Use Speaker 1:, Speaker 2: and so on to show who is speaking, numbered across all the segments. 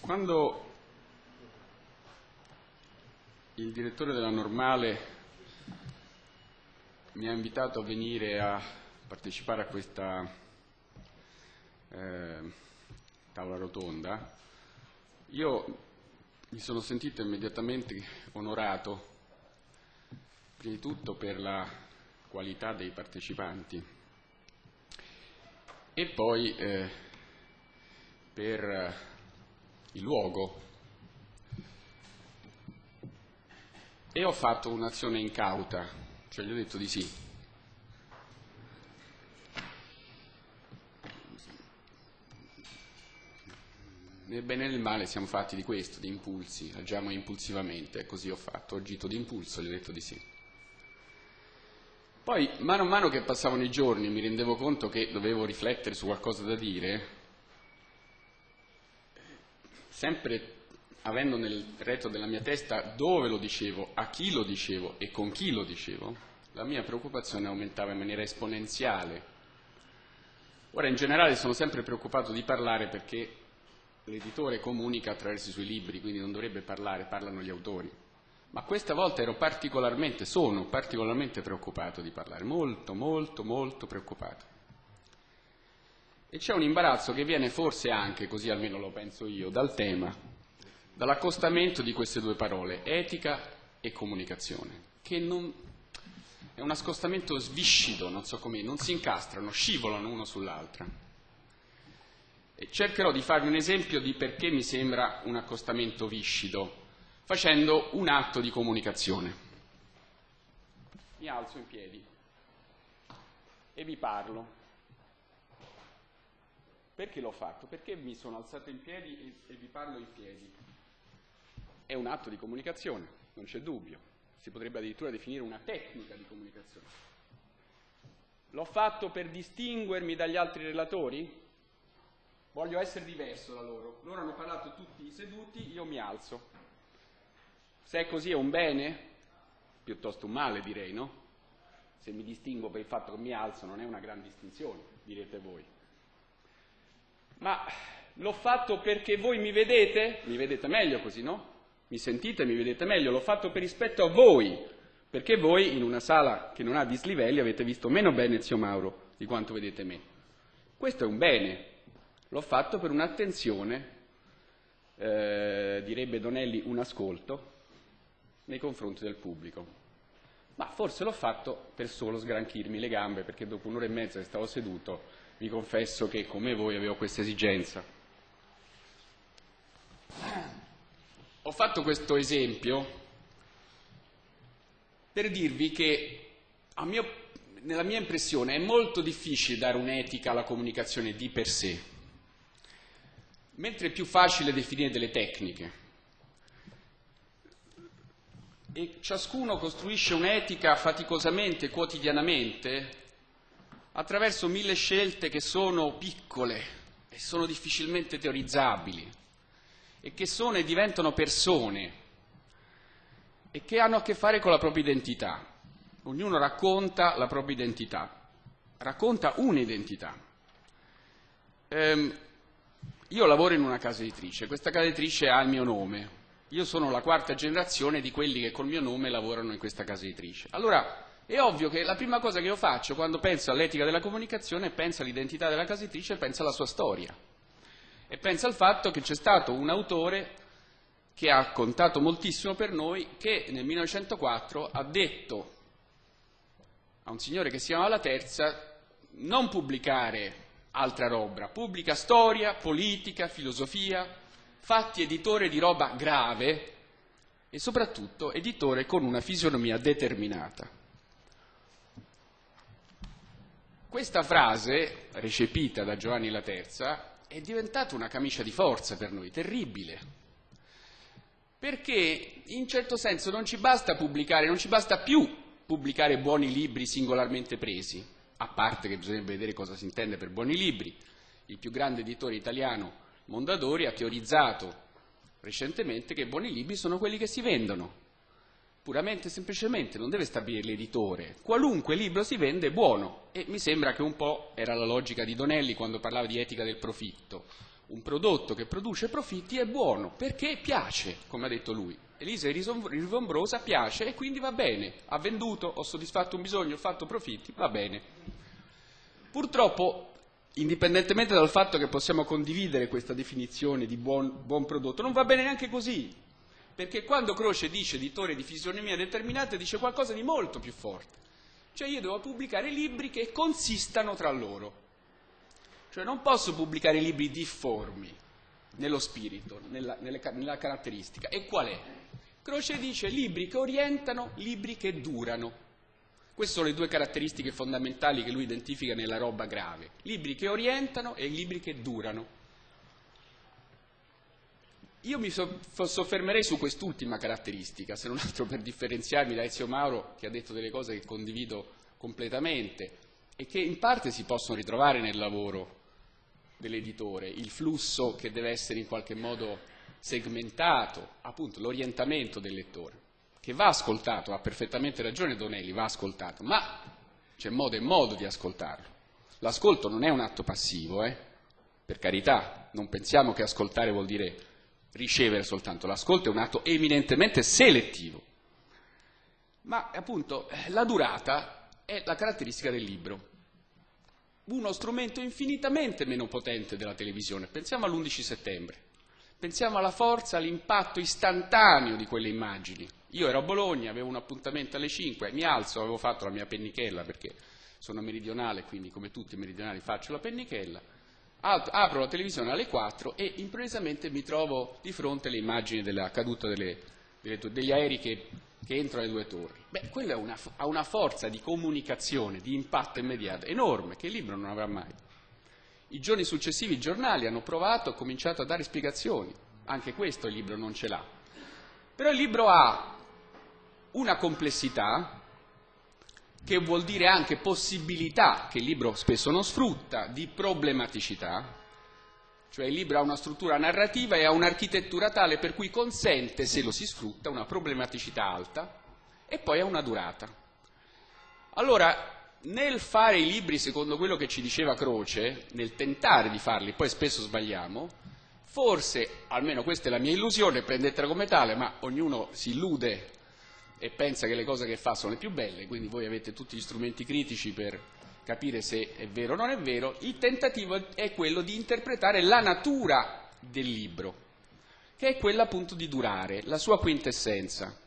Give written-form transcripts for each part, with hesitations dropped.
Speaker 1: Quando il direttore della Normale mi ha invitato a venire a partecipare a questa tavola rotonda, io mi sono sentito immediatamente onorato, prima di tutto per la qualità dei partecipanti e poi per il luogo, e ho fatto un'azione incauta, cioè gli ho detto di sì. Nel bene e nel male siamo fatti di questo, di impulsi, agiamo impulsivamente, e così ho fatto, ho agito di impulso e gli ho detto di sì. Poi, mano a mano che passavano i giorni, mi rendevo conto che dovevo riflettere su qualcosa da dire, sempre avendo nel retro della mia testa dove lo dicevo, a chi lo dicevo e con chi lo dicevo, la mia preoccupazione aumentava in maniera esponenziale. Ora, in generale sono sempre preoccupato di parlare perché l'editore comunica attraverso i suoi libri, quindi non dovrebbe parlare, parlano gli autori. Ma questa volta sono particolarmente preoccupato di parlare, molto preoccupato. E c'è un imbarazzo che viene forse anche, così almeno lo penso io, dal tema, dall'accostamento di queste due parole, etica e comunicazione, che non è un accostamento sviscido, non so come, non si incastrano, scivolano uno sull'altra. E cercherò di farvi un esempio di perché mi sembra un accostamento viscido, facendo un atto di comunicazione. Mi alzo in piedi e vi parlo. Perché l'ho fatto? Perché mi sono alzato in piedi e vi parlo in piedi? È un atto di comunicazione, non c'è dubbio. Si potrebbe addirittura definire una tecnica di comunicazione. L'ho fatto per distinguermi dagli altri relatori? Voglio essere diverso da loro. Loro hanno parlato tutti seduti, io mi alzo. Se è così è un bene? Piuttosto un male, direi, no? Se mi distingo per il fatto che mi alzo non è una gran distinzione, direte voi. Ma l'ho fatto perché voi mi vedete? Mi vedete meglio così, no? Mi sentite, mi vedete meglio. L'ho fatto per rispetto a voi, perché voi in una sala che non ha dislivelli avete visto meno bene zio Mauro di quanto vedete me. Questo è un bene. L'ho fatto per un'attenzione, direbbe Donelli, un ascolto nei confronti del pubblico. Ma forse l'ho fatto per solo sgranchirmi le gambe, perché dopo un'ora e mezza che stavo seduto vi confesso che come voi avevo questa esigenza. Ho fatto questo esempio per dirvi che nella mia impressione è molto difficile dare un'etica alla comunicazione di per sé, mentre è più facile definire delle tecniche. E ciascuno costruisce un'etica faticosamente, quotidianamente, attraverso 1000 scelte che sono piccole e sono difficilmente teorizzabili e che sono e diventano persone e che hanno a che fare con la propria identità. Ognuno racconta la propria identità, racconta un'identità. Io lavoro in una casa editrice, questa casa editrice ha il mio nome. Io sono la 4ª generazione di quelli che col mio nome lavorano in questa casa editrice. Allora, è ovvio che la prima cosa che io faccio quando penso all'etica della comunicazione, penso all'identità della casa editrice e penso alla sua storia. E penso al fatto che c'è stato un autore che ha contato moltissimo per noi, che nel 1904 ha detto a un signore che si chiamava La Terza non pubblicare altra roba, pubblica storia, politica, filosofia, fatti editore di roba grave e soprattutto editore con una fisionomia determinata. Questa frase, recepita da Giovanni La Terza, è diventata una camicia di forza per noi, terribile, perché in certo senso non ci basta più pubblicare buoni libri singolarmente presi, a parte che bisognerebbe vedere cosa si intende per buoni libri. Il più grande editore italiano, Mondadori, ha teorizzato recentemente che buoni libri sono quelli che si vendono, puramente e semplicemente, non deve stabilire l'editore. Qualunque libro si vende è buono, e mi sembra che un po' era la logica di Donelli quando parlava di etica del profitto. un prodotto che produce profitti è buono, perché piace, come ha detto lui. Elisa Rivombrosa piace e quindi va bene, ha venduto, ho soddisfatto un bisogno, ho fatto profitti, va bene. Purtroppo, indipendentemente dal fatto che possiamo condividere questa definizione di buon prodotto, non va bene neanche così, perché quando Croce dice editore di fisionomia determinata dice qualcosa di molto più forte, cioè io devo pubblicare libri che consistano tra loro. Cioè non posso pubblicare libri difformi nello spirito, nella caratteristica. E qual è? Croce dice libri che orientano, libri che durano. Queste sono le due caratteristiche fondamentali che lui identifica nella roba grave. Libri che orientano e libri che durano. Io mi soffermerei su quest'ultima caratteristica, se non altro per differenziarmi da Ezio Mauro, che ha detto delle cose che condivido completamente e che in parte si possono ritrovare nel lavoro dell'editore, il flusso che deve essere in qualche modo segmentato, appunto l'orientamento del lettore, che va ascoltato, ha perfettamente ragione Donelli, va ascoltato, ma c'è modo e modo di ascoltarlo. L'ascolto non è un atto passivo, per carità, non pensiamo che ascoltare vuol dire ricevere soltanto, l'ascolto è un atto eminentemente selettivo. Ma appunto la durata è la caratteristica del libro. Uno strumento infinitamente meno potente della televisione. Pensiamo all'11 settembre, pensiamo alla forza, all'impatto istantaneo di quelle immagini. Io ero a Bologna, avevo un appuntamento alle 5, mi alzo, avevo fatto la mia pennichella perché sono meridionale, quindi come tutti i meridionali faccio la pennichella, apro la televisione alle 4 e improvvisamente mi trovo di fronte alle immagini della caduta degli aerei che entrano alle due torri. Beh, quella ha una forza di comunicazione, di impatto immediato, enorme, che il libro non avrà mai. I giorni successivi i giornali hanno provato, cominciato a dare spiegazioni, anche questo il libro non ce l'ha. Però il libro ha una complessità, che vuol dire anche possibilità, che il libro spesso non sfrutta, di problematicità, cioè il libro ha una struttura narrativa e ha un'architettura tale per cui consente, se lo si sfrutta, una problematicità alta e poi ha una durata. Allora, nel fare i libri secondo quello che ci diceva Croce, nel tentare di farli, poi spesso sbagliamo, forse, almeno questa è la mia illusione, prendetela come tale, ma ognuno si illude e pensa che le cose che fa sono le più belle, quindi voi avete tutti gli strumenti critici per capire se è vero o non è vero. Il tentativo è quello di interpretare la natura del libro, che è quella appunto di durare, la sua quintessenza.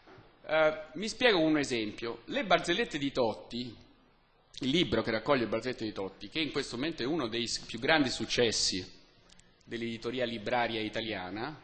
Speaker 1: Mi spiego con un esempio. Le barzellette di Totti, il libro che raccoglie le barzellette di Totti, che in questo momento è uno dei più grandi successi dell'editoria libraria italiana,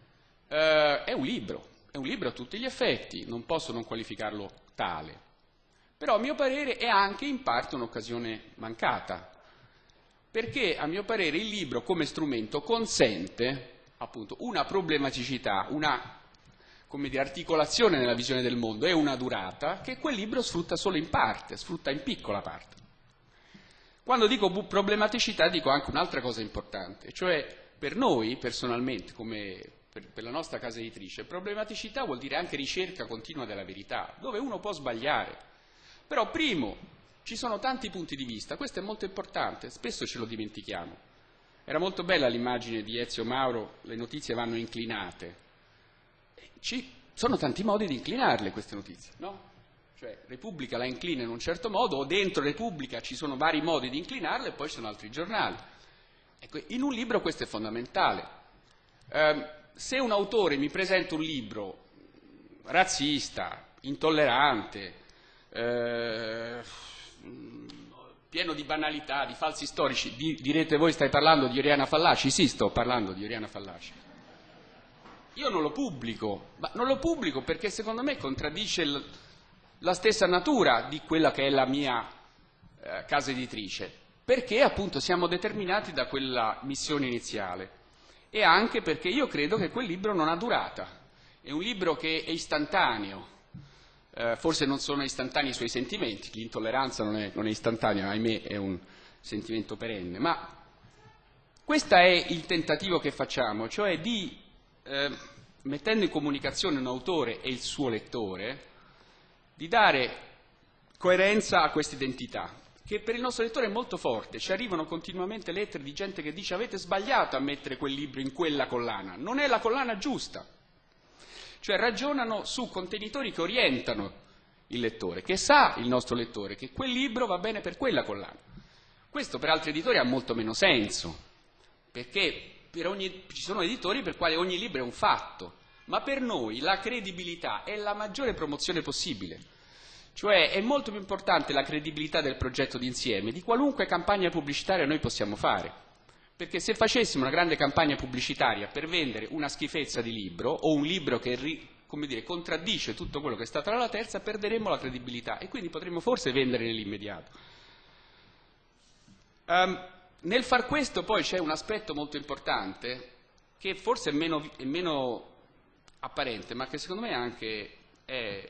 Speaker 1: è un libro a tutti gli effetti, non posso non qualificarlo tale. Però a mio parere è anche in parte un'occasione mancata, perché a mio parere il libro come strumento consente appunto una problematicità, una articolazione nella visione del mondo e una durata che quel libro sfrutta solo in parte, sfrutta in piccola parte. Quando dico problematicità dico anche un'altra cosa importante, cioè per noi personalmente, come per la nostra casa editrice, problematicità vuol dire anche ricerca continua della verità, dove uno può sbagliare. Però primo, ci sono tanti punti di vista, questo è molto importante, spesso ce lo dimentichiamo. Era molto bella l'immagine di Ezio Mauro, le notizie vanno inclinate. Ci sono tanti modi di inclinarle queste notizie, no? Cioè Repubblica la inclina in un certo modo, o dentro Repubblica ci sono vari modi di inclinarle e poi ci sono altri giornali. Ecco, in un libro questo è fondamentale. Se un autore mi presenta un libro razzista, intollerante, pieno di banalità, di falsi storici, direte voi stai parlando di Oriana Fallaci? Sì, sto parlando di Oriana Fallaci. Io non lo pubblico, ma non lo pubblico perché secondo me contraddice la stessa natura di quella che è la mia casa editrice, perché appunto siamo determinati da quella missione iniziale e anche perché io credo che quel libro non ha durata, è un libro che è istantaneo, forse non sono istantanei i suoi sentimenti, l'intolleranza non è istantanea, ahimè è un sentimento perenne, ma questo è il tentativo che facciamo, cioè di, mettendo in comunicazione un autore e il suo lettore, di dare coerenza a questa identità. che per il nostro lettore è molto forte. Ci arrivano continuamente lettere di gente che dice avete sbagliato a mettere quel libro in quella collana, non è la collana giusta. Cioè ragionano su contenitori che orientano il lettore, che sa il nostro lettore che quel libro va bene per quella collana. Questo per altri editori ha molto meno senso, perché ci sono editori per quali ogni libro è un fatto, ma per noi la credibilità è la maggiore promozione possibile. Cioè è molto più importante la credibilità del progetto d'insieme di qualunque campagna pubblicitaria noi possiamo fare. Perché se facessimo una grande campagna pubblicitaria per vendere una schifezza di libro o un libro che contraddice tutto quello che è stato la terza, perderemmo la credibilità e quindi potremmo forse vendere nell'immediato. Nel far questo poi c'è un aspetto molto importante che forse è meno apparente, ma che secondo me anche è...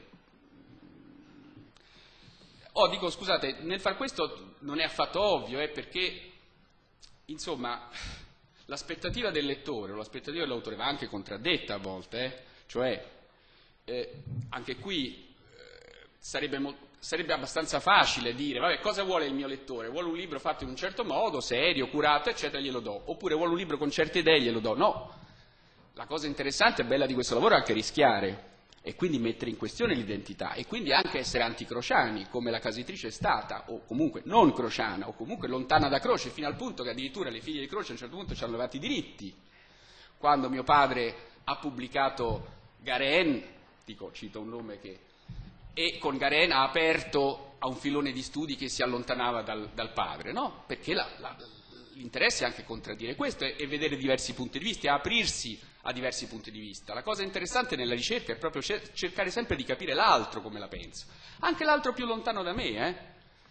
Speaker 1: scusate, nel far questo non è affatto ovvio, perché insomma l'aspettativa del lettore o l'aspettativa dell'autore va anche contraddetta a volte, cioè anche qui sarebbe abbastanza facile dire vabbè, cosa vuole il mio lettore? Vuole un libro fatto in un certo modo, serio, curato, eccetera, glielo do. Oppure vuole un libro con certe idee, glielo do. No, la cosa interessante e bella di questo lavoro è anche rischiare e quindi mettere in questione l'identità e quindi anche essere anticrociani, come la casa editrice è stata, o comunque non crociana, o comunque lontana da Croce, fino al punto che addirittura le figlie di Croce a un certo punto ci hanno levato i diritti. Quando mio padre ha pubblicato Garen, cito un nome e con Garen ha aperto a un filone di studi che si allontanava dal padre, no? Perché l'interesse è anche contraddire questo e vedere diversi punti di vista e aprirsi a diversi punti di vista. La cosa interessante nella ricerca è proprio cercare sempre di capire l'altro come la pensa, anche l'altro più lontano da me.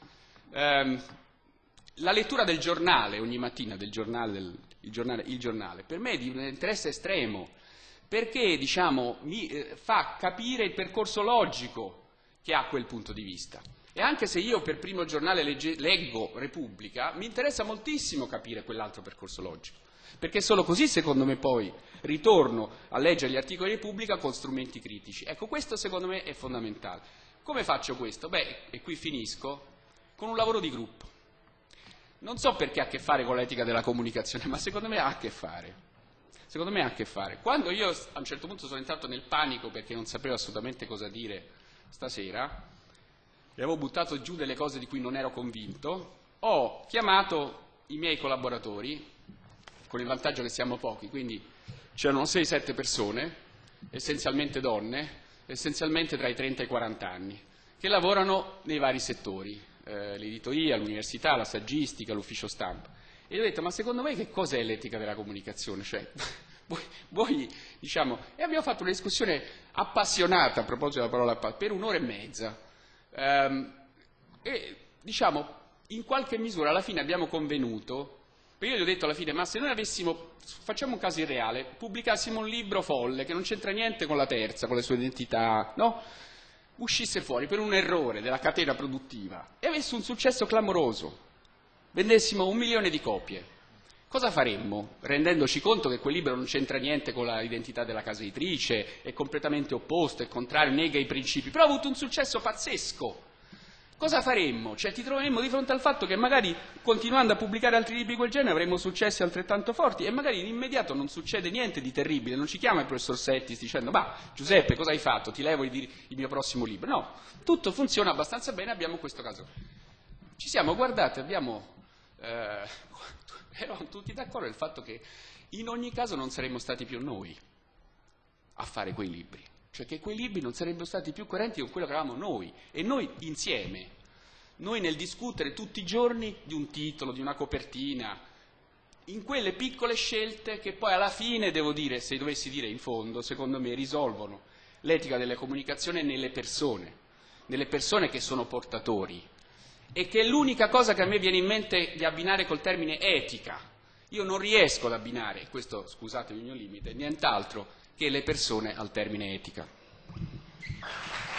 Speaker 1: La lettura del giornale ogni mattina, il giornale, per me è di un interesse estremo, perché mi fa capire il percorso logico che ha quel punto di vista. E anche se io per primo giornale leggo Repubblica, mi interessa moltissimo capire quell'altro percorso logico, perché solo così secondo me poi ritorno a leggere gli articoli di Repubblica con strumenti critici. Ecco, questo secondo me è fondamentale. Come faccio questo? E qui finisco, con un lavoro di gruppo. Non so perché ha a che fare con l'etica della comunicazione, ma secondo me ha a che fare. Quando io a un certo punto sono entrato nel panico perché non sapevo assolutamente cosa dire stasera, e avevo buttato giù delle cose di cui non ero convinto, ho chiamato i miei collaboratori, con il vantaggio che siamo pochi, quindi c'erano 6-7 persone, essenzialmente donne, essenzialmente tra i 30 e i 40 anni, che lavorano nei vari settori, l'editoria, l'università, la saggistica, l'ufficio stampa. E gli ho detto, ma secondo voi che cos'è l'etica della comunicazione? Cioè, e abbiamo fatto una discussione appassionata a proposito della parola per un'ora e mezza. In qualche misura alla fine abbiamo convenuto, perché io gli ho detto alla fine, ma se noi facciamo un caso irreale, pubblicassimo un libro folle che non c'entra niente con la terza, con le sue identità, no? Uscisse fuori per un errore della catena produttiva e avesse un successo clamoroso, vendessimo 1 milione di copie. Cosa faremmo? Rendendoci conto che quel libro non c'entra niente con l'identità della casa editrice, è completamente opposto, è contrario, nega i principi, però ha avuto un successo pazzesco. Cosa faremmo? Cioè ti troveremmo di fronte al fatto che magari continuando a pubblicare altri libri di quel genere avremmo successi altrettanto forti e magari in immediato non succede niente di terribile, non ci chiama il professor Settis dicendo ma Giuseppe cosa hai fatto? Ti levo il mio prossimo libro. No, tutto funziona abbastanza bene, abbiamo questo caso. Ci siamo guardati, eravamo tutti d'accordo nel fatto che in ogni caso non saremmo stati più noi a fare quei libri, cioè che quei libri non sarebbero stati più coerenti con quello che eravamo noi, e noi insieme, noi nel discutere tutti i giorni di un titolo, di una copertina, in quelle piccole scelte che poi alla fine, devo dire, se dovessi dire in fondo, secondo me risolvono l'etica della comunicazione nelle persone che sono portatori. E che è l'unica cosa che a me viene in mente di abbinare col termine etica. Io non riesco ad abbinare, questo scusatemi il mio limite, nient'altro che le persone al termine etica.